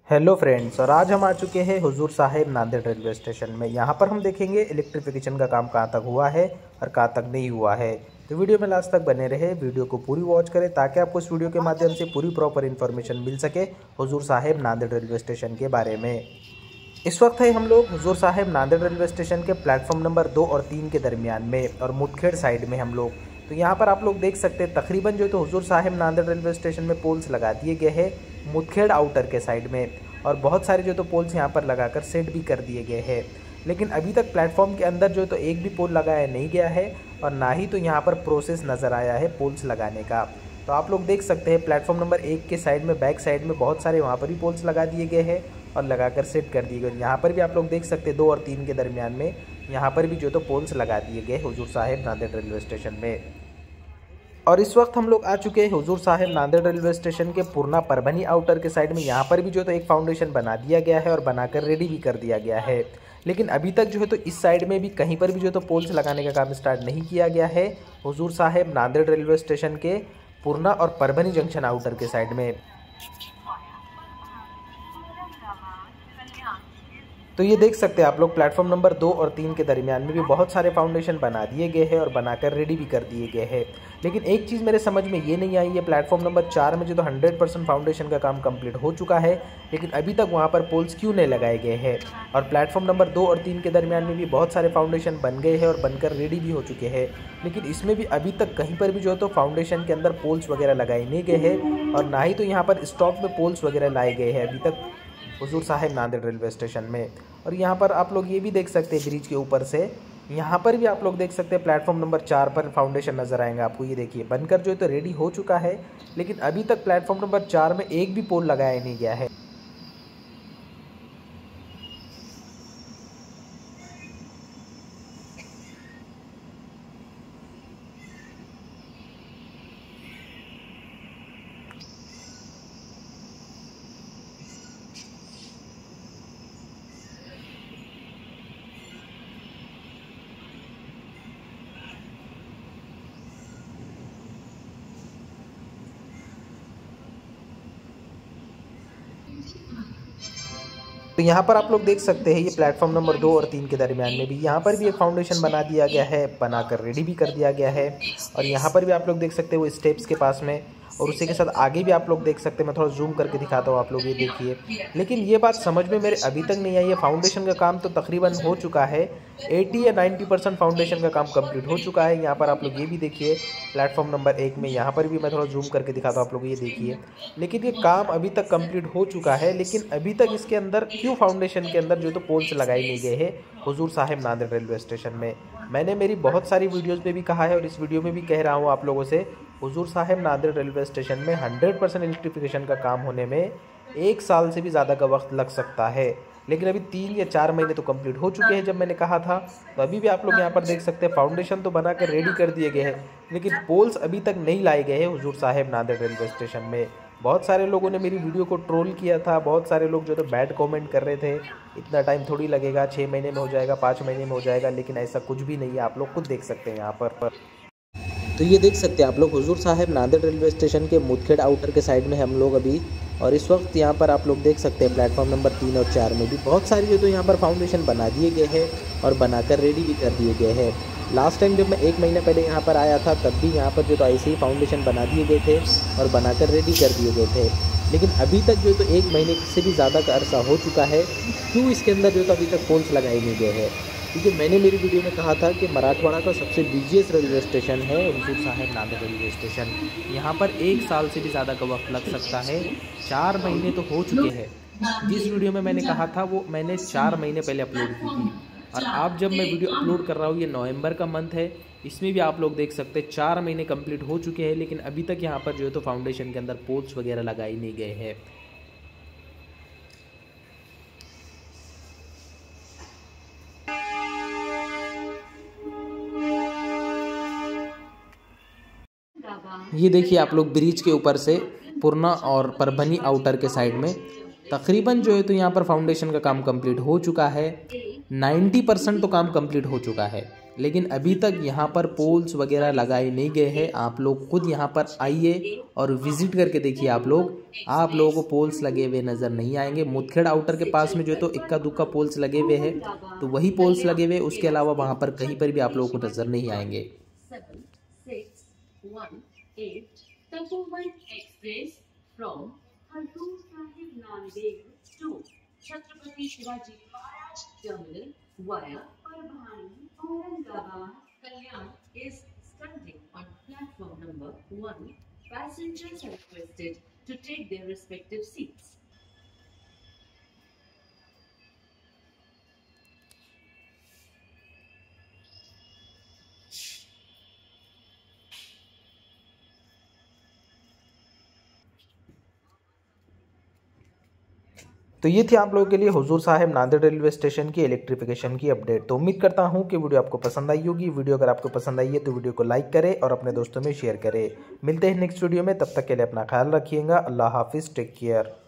Hello friends, और आज हम आ चुके हैं हुजूर साहिब नांदेड़ रेलवे स्टेशन में। यहाँ पर हम देखेंगे इलेक्ट्रिफिकेशन का काम कहाँ तक हुआ है और कहाँ तक नहीं हुआ है। तो वीडियो में लास्ट तक बने रहे, वीडियो को पूरी वॉच करें ताकि आपको इस वीडियो के माध्यम से पूरी प्रॉपर इन्फॉर्मेशन मिल सके हुजूर साहिब नांदेड़ रेलवे स्टेशन के बारे में। इस वक्त है हम लोग हुजूर साहिब नांदेड़ रेलवे स्टेशन के प्लेटफॉर्म नंबर 2 और 3 के दरमियान में, और मुठखेड़ साइड में हम लोग। तो यहाँ पर आप लोग देख सकते हैं तकरीबन जो है तो हुजूर साहिब नांदेड़ रेलवे स्टेशन में पोल्स लगा दिए गए हैं मुठखेड़ आउटर के साइड में, और बहुत सारे जो तो पोल्स यहाँ पर लगाकर सेट भी कर दिए गए हैं। लेकिन अभी तक प्लेटफॉर्म के अंदर जो तो एक भी पोल लगाया नहीं गया है, और ना ही तो यहाँ पर प्रोसेस नज़र आया है पोल्स लगाने का। तो आप लोग देख सकते हैं प्लेटफॉर्म नंबर 1 के साइड में, बैक साइड में बहुत सारे वहाँ पर भी पोल्स लगा दिए गए हैं और लगाकर सेट कर दिए गए। यहाँ पर भी आप लोग देख सकते हैं 2 और 3 के दरमियान में यहाँ पर भी जो तो पोल्स लगा दिए गए हुजूर साहिब नांदेड़ रेलवे स्टेशन में। और इस वक्त हम लोग आ चुके हैं हुजूर साहिब नांदेड़ रेलवे स्टेशन के पूर्णा परभनी आउटर के साइड में। यहाँ पर भी जो तो एक फाउंडेशन बना दिया गया है और बनाकर रेडी भी कर दिया गया है। लेकिन अभी तक जो है तो इस साइड में भी कहीं पर भी जो तो पोल्स लगाने का काम स्टार्ट नहीं किया गया है हुजूर साहिब नांदेड़ रेलवे स्टेशन के पूर्णा और परभनी जंक्शन आउटर के साइड में। तो ये देख सकते हैं आप लोग प्लेटफॉर्म नंबर 2 और 3 के दरमियान में भी बहुत सारे फाउंडेशन बना दिए गए हैं और बनाकर रेडी भी कर दिए गए हैं। लेकिन एक चीज़ मेरे समझ में ये नहीं आई है, प्लेटफॉर्म नंबर 4 में जो तो 100% फाउंडेशन का काम कंप्लीट हो चुका है, लेकिन अभी तक वहाँ पर पोल्स क्यों नहीं लगाए गए हैं। और प्लेटफॉर्म नंबर 2 और 3 के दरमियान में भी बहुत सारे फाउंडेशन बन गए हैं और बनकर रेडी भी हो चुके हैं, लेकिन इसमें भी अभी तक कहीं पर भी जो तो फाउंडेशन के अंदर पोल्स वगैरह लगाए नहीं गए हैं, और ना ही तो यहाँ पर स्टॉक में पोल्स वगैरह लाए गए हैं अभी तक हुजूर साहिब नांदेड़ रेलवे स्टेशन में। और यहाँ पर आप लोग ये भी देख सकते हैं ब्रिज के ऊपर से, यहाँ पर भी आप लोग देख सकते हैं प्लेटफॉर्म नंबर 4 पर फाउंडेशन नज़र आएंगे आपको। ये देखिए बनकर जो है तो रेडी हो चुका है, लेकिन अभी तक प्लेटफॉर्म नंबर 4 में एक भी पोल लगाया नहीं गया है। तो यहाँ पर आप लोग देख सकते हैं ये प्लेटफॉर्म नंबर 2 और 3 के दरमियान में भी यहाँ पर भी एक फाउंडेशन बना दिया गया है, बनाकर रेडी भी कर दिया गया है। और यहाँ पर भी आप लोग देख सकते हैं वो स्टेप्स के पास में, और उसी के साथ आगे भी आप लोग देख सकते हैं। मैं थोड़ा जूम करके दिखाता हूँ आप लोग, ये देखिए। लेकिन ये बात समझ में मेरे अभी तक नहीं आई है, फाउंडेशन का काम तो तकरीबन हो चुका है, 80 या 90% फाउंडेशन का काम कंप्लीट हो चुका है। यहाँ पर आप लोग ये भी देखिए प्लेटफॉर्म नंबर 1 में, यहाँ पर भी मैं थोड़ा जूम करके दिखाता हूँ आप लोग, ये देखिए। लेकिन ये काम अभी तक कंप्लीट हो चुका है, लेकिन अभी तक इसके अंदर क्यों फाउंडेशन के अंदर जो तो पोल्स लगाए नहीं गए हैं हुजूर साहिब नांदेड़ रेलवे स्टेशन में। मैंने मेरी बहुत सारी वीडियोज़ में भी कहा है और इस वीडियो में भी कह रहा हूँ आप लोगों से, हुजूर साहिब नांदेड़ रेलवे स्टेशन में 100% इलेक्ट्रिफिकेशन का काम होने में 1 साल से भी ज़्यादा का वक्त लग सकता है। लेकिन अभी 3 या 4 महीने तो कंप्लीट हो चुके हैं जब मैंने कहा था। तो अभी भी आप लोग यहाँ पर देख सकते हैं फाउंडेशन तो बना कर रेडी कर दिए गए हैं, लेकिन पोल्स अभी तक नहीं लाए गए हैं हुजूर साहिब नांदेड़ रेलवे स्टेशन में। बहुत सारे लोगों ने मेरी वीडियो को ट्रोल किया था, बहुत सारे लोग जो तो बैड कमेंट कर रहे थे, इतना टाइम थोड़ी लगेगा, 6 महीने में हो जाएगा, 5 महीने में हो जाएगा, लेकिन ऐसा कुछ भी नहीं है। आप लोग खुद देख सकते हैं यहाँ पर। तो ये देख सकते हैं आप लोग हुजूर साहिब नांदेड़ रेलवे स्टेशन के मुठखेड़ आउटर के साइड में हम लोग अभी, और इस वक्त यहाँ पर आप लोग देख सकते हैं प्लेटफॉर्म नंबर 3 और 4 में भी बहुत सारी जो तो यहाँ पर फाउंडेशन बना दिए गए हैं और बनाकर रेडी भी कर दिए गए हैं। लास्ट टाइम जब मैं 1 महीना पहले यहाँ पर आया था तब भी यहाँ पर जो तो ऐसे ही फाउंडेशन बना दिए गए थे और बनाकर रेडी कर दिए गए थे, लेकिन अभी तक जो तो 1 महीने से भी ज़्यादा का अरसा हो चुका है। क्यों इसके अंदर जो तो अभी तक पोल्स लगाए नहीं गए हैं? क्योंकि मैंने मेरी वीडियो में कहा था कि मराठवाड़ा का सबसे बिजिएस्ट रेलवे स्टेशन है हुजूर साहिब नांदेड़ रेलवे स्टेशन। यहाँ पर 1 साल से भी ज़्यादा का वक्त लग सकता है, 4 महीने तो हो चुके हैं। जिस वीडियो में मैंने कहा था वो मैंने 4 महीने पहले अपलोड की थी, और आप जब मैं वीडियो अपलोड कर रहा हूँ ये नवंबर का मंथ है, इसमें भी आप लोग देख सकते हैं 4 महीने कंप्लीट हो चुके हैं, लेकिन अभी तक यहाँ पर जो है तो फाउंडेशन के अंदर पोल्स वगैरह लगाए नहीं गए हैं। ये देखिए आप लोग ब्रिज के ऊपर से पूर्णा और परभनी आउटर के साइड में तकरीबन जो है तो यहाँ पर फाउंडेशन का काम कंप्लीट हो चुका है, 90% तो काम कंप्लीट हो चुका है। लेकिन अभी तक यहाँ पर पोल्स वगैरह लगाए नहीं गए हैं। आप लोग खुद यहाँ पर आइए और विजिट करके देखिए। आप लोगों को पोल्स लगे हुए नज़र नहीं आएंगे। मुदखेड़ आउटर के पास में जो है तो इक्का दुक्का पोल्स लगे हुए हैं, तो वही पोल्स लगे हुए, उसके अलावा वहाँ पर कहीं पर भी आप लोगों को नज़र नहीं आएंगे। Chhatrapati Shivaji Maharaj terminal via Parbhani Aurangabad Kalyan is standing on platform number 1. Passengers are requested to take their respective seats. तो ये थी आप लोगों के लिए हुजूर साहिब नांदेड़ रेलवे स्टेशन की इलेक्ट्रिफिकेशन की अपडेट। तो उम्मीद करता हूँ कि वीडियो आपको पसंद आई होगी। वीडियो अगर आपको पसंद आई है तो वीडियो को लाइक करें और अपने दोस्तों में शेयर करें। मिलते हैं नेक्स्ट वीडियो में, तब तक के लिए अपना ख्याल रखिएगा। अल्लाह हाफिज़, टेक केयर।